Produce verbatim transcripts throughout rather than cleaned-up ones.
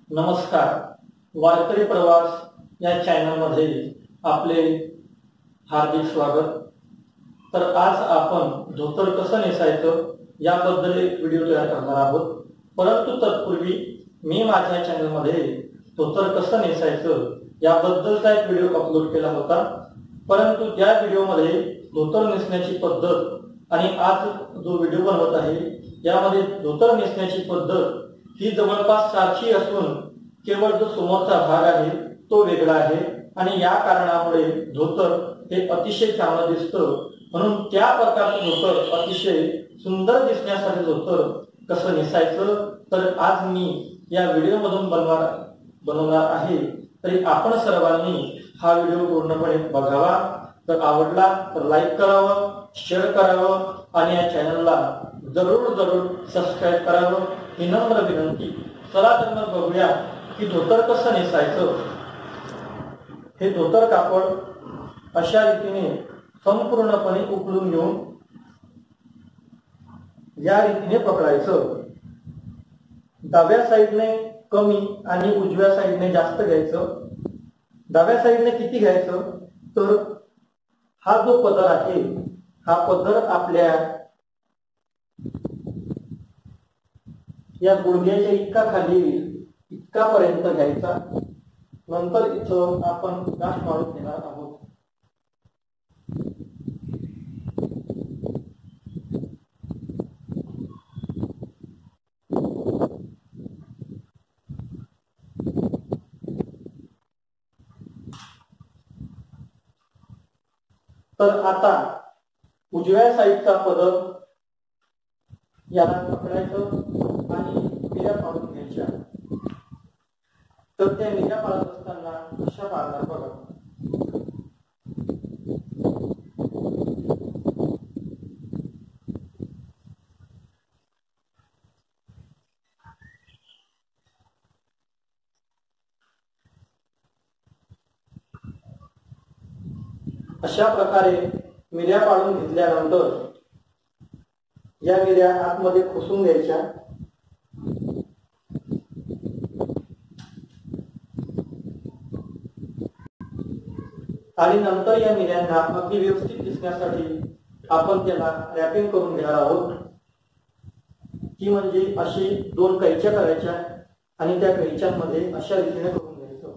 नमस्कार, वारकरी प्रवास या चॅनल मध्ये आपले हार्दिक स्वागत। तर आज आपण धोतर कसं नेसायचं याबद्दल एक व्हिडिओ तयार करणार आहोत। परंतु तत्पूर्वी मी माझ्या चॅनल मध्ये धोतर कसं नेसायचं याबद्दलचा एक व्हिडिओ अपलोड केला होता, परंतु त्या व्हिडिओ मध्ये धोतर नेसण्याची पद्धत आणि आज जो व्हिडिओ बनवत आहे यामध्ये धोतर नेसण्याची पद्धत ही जवळपास सारखी असून केवळ जो समोरचा भाग आहे तो वेगळा आहे आणि या कारणामुळे धोतर हे अतिशय चांगलं दिसतं। म्हणून त्या प्रकारचं धोतर अतिशय सुंदर दिसण्यासाठी धोतर कसं नेसायचं तर आज मी या व्हिडिओ मधून बनवणार बनवणार आहे। तरी आपण सर्वांनी हा व्हिडिओ पूर्णपणे बघावा। तर आवडला तर लाईक करावं, शेअर करावं आणि या चॅनलला जरूर जरूर सबस्क्राईब करावं ही नम्र विनंती। चला तर मग बघूया की धोतर कसं नेसायचं। हे धोतर कापड अशा रीतीने संपूर्णपणे उकळून घेऊन या रीतीने पकडायचं। डाव्या साईडने कमी आणि उजव्या साईडने जास्त घ्यायचं। डाव्या साईडने किती घ्यायचं तर हा जो पदर आहे हा पदर आपल्या या गुडघ्याच्या इतका खाली इतका पर्यंत घ्यायचा। नंतर इथं आपण गाठ मारून घेणार आहोत। तर आता उजव्या साईडचा पदर याला पकडायचं आणि मिऱ्या पाडून घ्यायच्या। तर त्या मिऱ्या पाडत असताना अशा पाडणार बघा। अशा प्रकारे मिऱ्या पाडून घेतल्यानंतर या मिऱ्या आतमध्ये खुसून घ्यायच्या आणि नंतर या मिऱ्यांना अगदी व्यवस्थित दिसण्यासाठी आपण त्याला रॅपिंग करून घेणार आहोत। ती म्हणजे अशी दोन कैच्या करायच्या आणि त्या कैच्यांमध्ये अशा रीतीने करून घ्यायचं।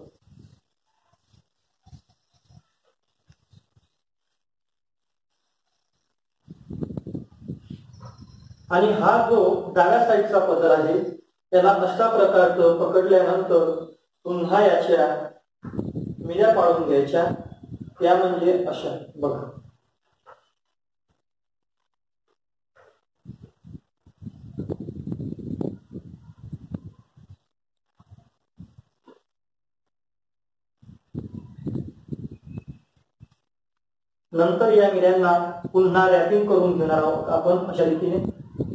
आणि हा जो डाव्या साईडचा पदर आहे त्याला अशा प्रकारचं पकडल्यानंतर पुन्हा याच्या मिऱ्या पाडून घ्यायच्या। त्या म्हणजे अशा बघा। नंतर या मिऱ्यांना पुन्हा रॅपिंग करून घेणार आहोत आपण अशा रीतीने।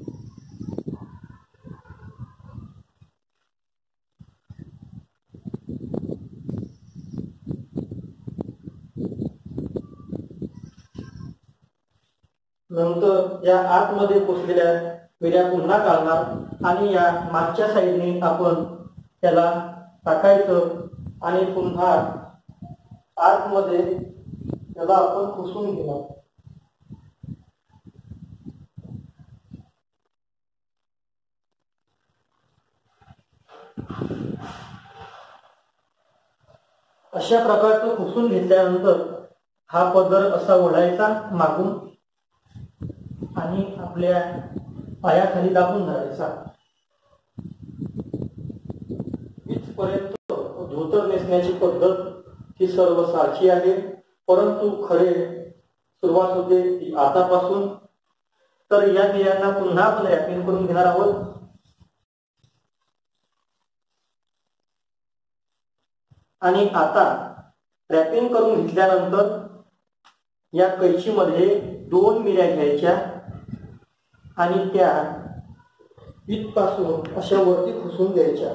नंतर या आतमध्ये पोचलेल्या मिऱ्या पुन्हा काढणार आणि या मागच्या साईडने आपण त्याला टाकायचं आणि पुन्हा आतमध्ये त्याला आपण खुसून घेणार। अशा प्रकारचं खुसून घेतल्यानंतर हा पदर असा ओढायचा मागून आणि आपल्या पायाखाली दाबून धरायचा। इथपर्यंत धोतर नेसण्याची पद्धत ही सर्व सारखी आहे, परंतु खरे सुरुवात होते ती आतापासून। तर या मिऱ्यांना पुन्हा आपण रॅपिंग करून घेणार आहोत। आणि आता रॅपिंग करून घेतल्यानंतर या कैचीमध्ये दोन मिऱ्या घ्यायच्या आणि त्या इथपासून अशा वरती खुसून द्यायच्या।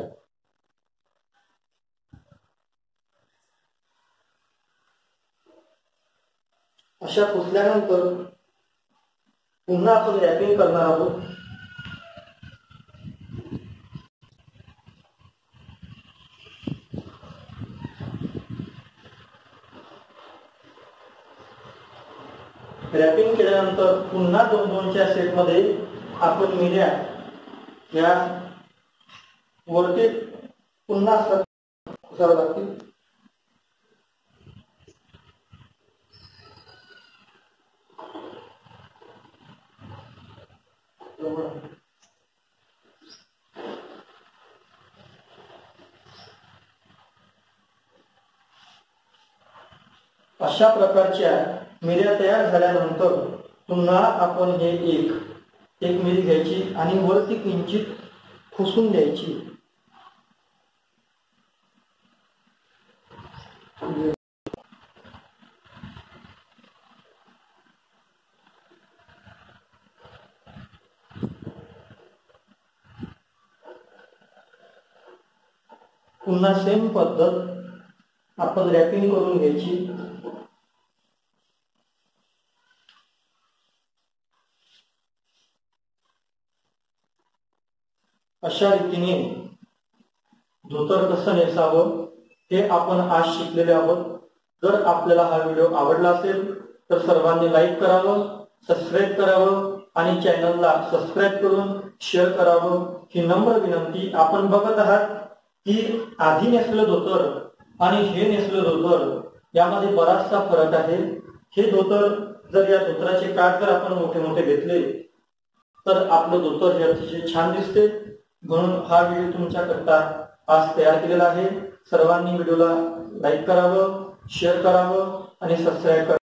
अशा खुसल्यानंतर पुन्हा आपण रॅपिंग करणार आहोत। रॅपिंग केल्यानंतर पुन्हा दोन दोनच्या सेट मध्ये आपण मिऱ्या या वरती पुन्हा पुसाव्या लागतील. अशा प्रकारच्या मिऱ्या तयार झाल्यानंतर पुन्हा आपण हे एक एक मिरी घ्यायची आणि वरती किंचित पुसून द्यायची. पुन्हा सेम पद्धत आपण रॅपिंग करून घ्यायची. अशा रीतीने धोतर कसं नेसावं हे आपण आज शिकलेले आहोत. जर आपल्याला हा व्हिडिओ आवडला असेल तर सर्वांनी लाईक करावं, सबस्क्राईब करावं आणि चॅनलला सबस्क्राईब करून शेअर करावं ही नम्र विनंती. आपण बघत आहात की आधी नेसलेलं धोतर आणि हे नेसलेलं धोतर यामध्ये बराचसा फरक आहे. हे धोतर जर या धोतराचे काठ जर आपण मोठे मोठे घेतले तर आपलं धोतर हे अतिशय छान दिसते. म्हणून हा व्हिडिओ तुमच्याकरता आज तयार केलेला आहे. सर्वांनी व्हिडिओला लाईक करावं, शेअर करावं आणि सबस्क्राईब करावं.